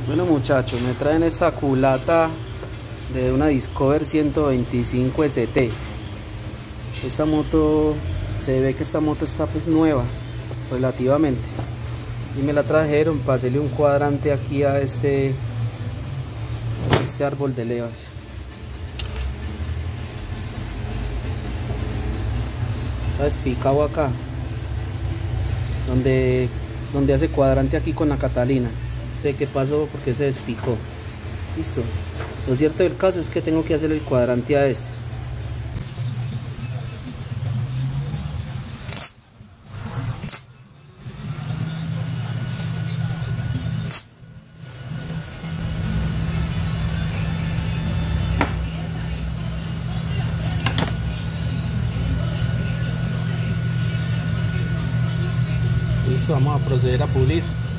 Bueno muchachos, me traen esta culata de una Discover 125 ST. Esta moto, se ve que esta moto está pues nueva, relativamente. Y me la trajeron para hacerle un cuadrante aquí a este árbol de levas. Está despicado acá, donde hace cuadrante aquí con la Catalina. ¿De qué pasó? Porque se despicó. Listo. Lo cierto del caso es que tengo que hacer el cuadrante a esto. Listo, vamos a proceder a pulir.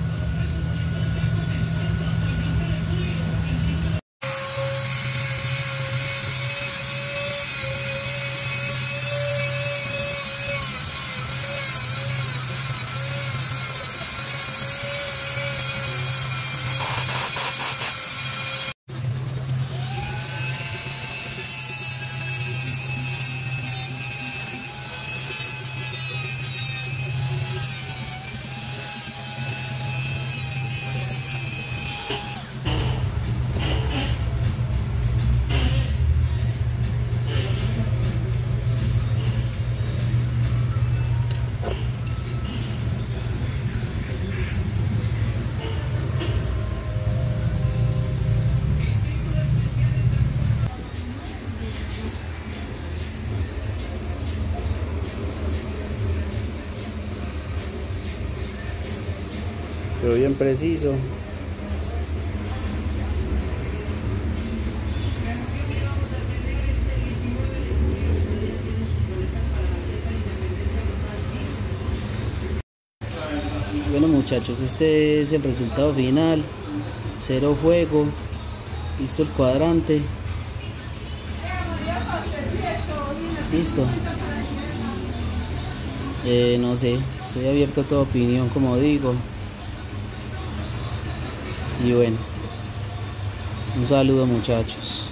Quedó bien preciso. Bueno muchachos, este es el resultado final. Cero juego. Listo el cuadrante. Listo. No sé, estoy abierto a toda opinión, como digo. Y bueno, un saludo muchachos.